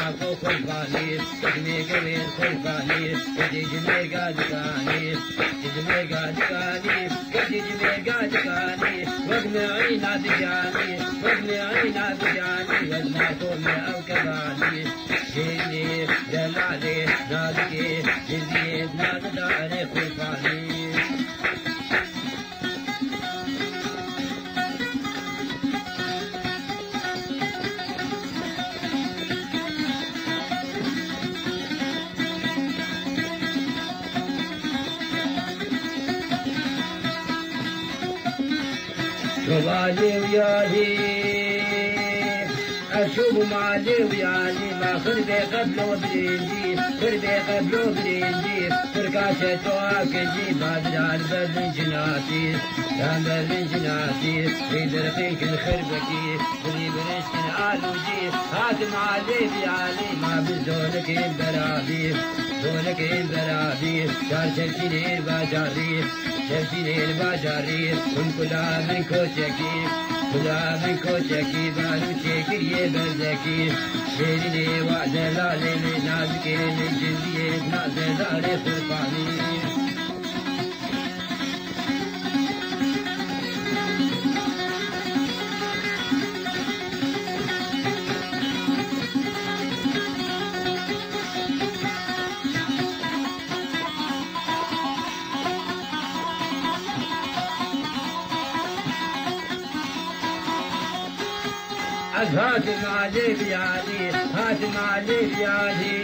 को कुर्बानी कितने कबे कुर्बानी कदीज में गाजगानी कदीज में गाजगानी कदीज में गाजगानी वक्त में आईना दिजानी वक्त में आईना दिजानी वजना को मैं अवकबानी शेने जलाले नाद के जिंदगी नादारे कुर्बानी ومالي ويالي أشوف مالي ويالي ما خربي قبله برينجي خربي قبله برينجي فرقاشة تواكجي بادر على برد جناتي كان برد جناتي في درقيك الخربكي بلي برشك العالوجي هاتم علي ويالي ما بزولك البرابي زولك البرابي شار شمشيني الباجاري شمشيني الباجاري كن كلا من كوشكي كلا من كوشكي بانو شكري بزكي شيريني وعدلالي نازكي جندي نازلالي قرباني هاتم علي بيالي هاتم علي بيالي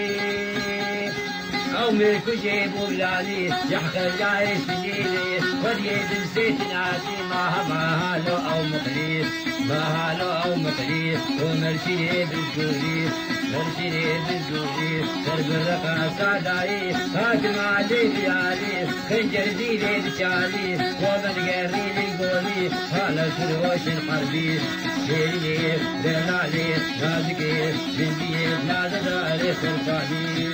أو ملك جيبو بلالي يحقر جاي سنيني وليد نسيت ناسي ما هالو أو مقليل ما هالو أو مقليل ومرشيني بالجوري مرشيني بالجوري درب الرقا ساداي هاتم علي بيالي خنجر زيني بشالي ومن قريني قولي هلا سروش الحربي شيريني دلالي نازكي بنتي نازداري قرباني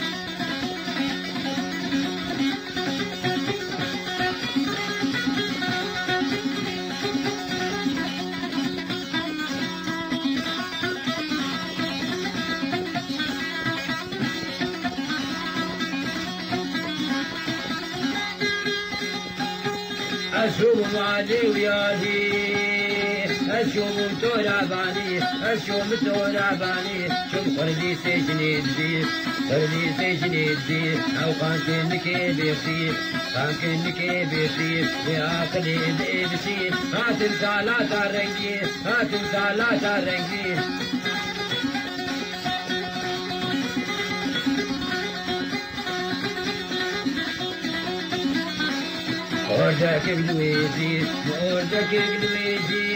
أشوف مالي ويالي أشوف توراباني أشوف توراباني شوف خردي سجنيدي خردي سجنيدي أو قانتنك بيخي قانتنك بيخي يا أخلي بيبسي هاتم سالات الرنجي هاتم سالات الرنجي موردك بلويدي موردك بلويدي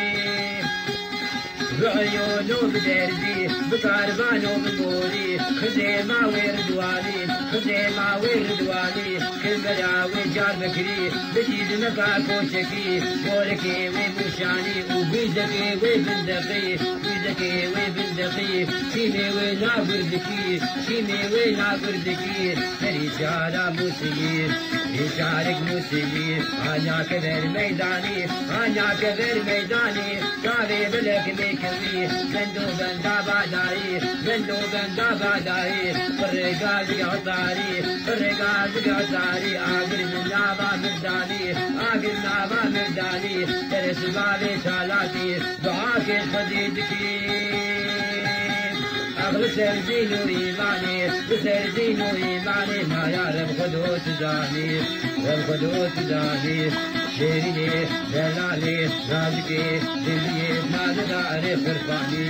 بعيونه بدردي بقربانه بقولي خزيمة وردواني خزيمة وردواني كل بلاوي جار بكري بجيد مكاكو شكي بولكي ومشاني وبيدكي وبندقي بيدكي وبندقي شيمي ونابردكي شيمي ونابردكي رجالة مسير يشارك مسير أنا كبر ميداني أنا كبر ميداني كافي بلك ميكوي بندو بندا باداي بندو بندا باداي فرقاز قطاري فرقاز قطاري آخر من نابا مرداني آخر نابا مرداني ترس بابي سالاتي دعاك خديدكي أغلسر دينو إيماني بسر دينو إيماني ما يعرف خدوت زاني والخدوت زاني شيريني دلالي نازكي دليي نازداري خرفاني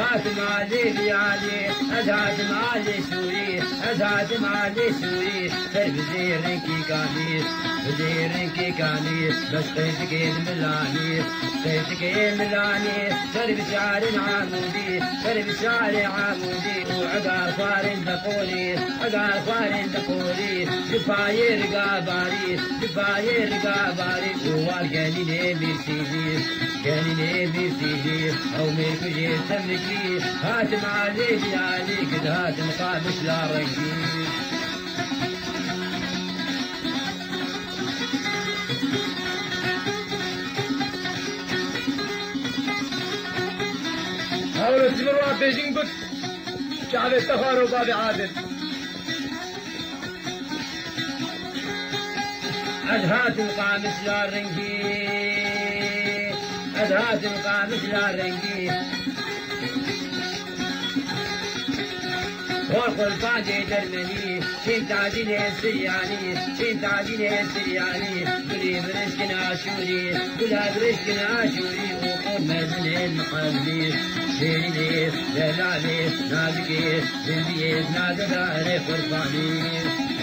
هاتم علي ليالي هاتم علي سوري هاتم علي سوري سر بزيرنكي كاني بزيرنكي كاني بس قيتك ملاني قيتك ملاني سر بشعر عمودي سر بشعر عمودي وعقار فار دقولي عقار فار دقولي دفاير قاباري دفاير قاباري ووالقاني نبي سيدي قاني نبي سيدي او ملك جيت تملكي هاتم علي ليالي قد هاتم قابش لا رقي هاولو تمروا بيجين قد شعب التخار وباب عادل أدهات القامس لا رنقي أدهات القامس لا رنقي وقل فاجي درمني شين تعدين السرياني شين تعدين السرياني قولي برشكنا شوري قولها برشكنا شوري وقول مزن مقلبي شيري دلالي نازكي زنبيت نادر قرباني